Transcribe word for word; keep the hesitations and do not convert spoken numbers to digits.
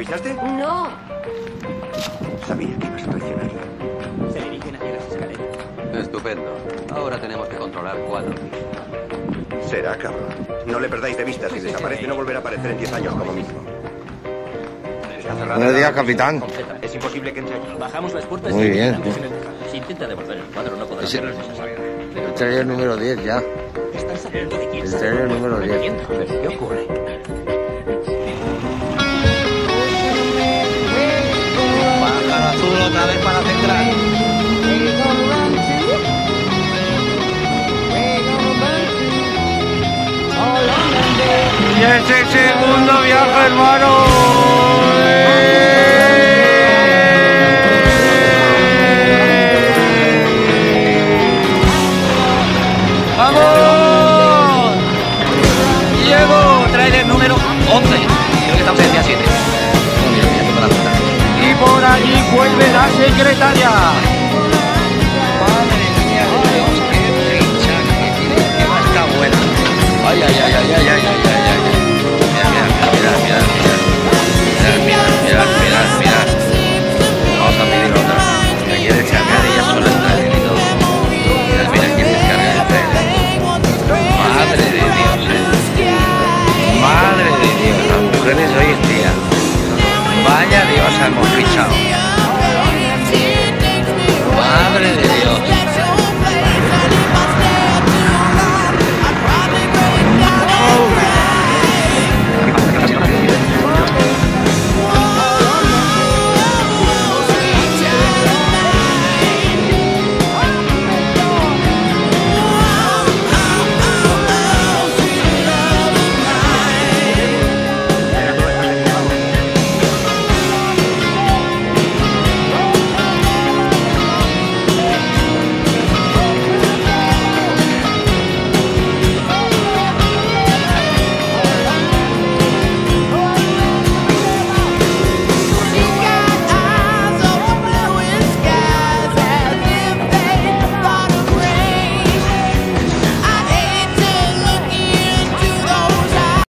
avisaste? No. Sabía que ibas a traicionarlo. Se dirigen hacia las escaleras. Estupendo. Ahora tenemos que controlar cuatro. Será cabrón. No le perdáis de vista. Si desaparece, no volverá a aparecer en diez años como mínimo. Está cerrada. Buenos días, capitán. Es imposible que entre aquí. Bajamos las puertas. Muy y bien. antes en el tejado. Si intenta devolver el cuadro, no podrá Ese- hacerlo necesario. El trailer número diez ya. Están sabiendo de quién El se trailer trata. número diez. ¿Qué ocurre? Baja la azul otra vez para central. Y ese segundo viaje, hermano. ¡Vamos! Diego, trailer número once. Creo que estamos en el día siete. Y por allí vuelve la secretaria.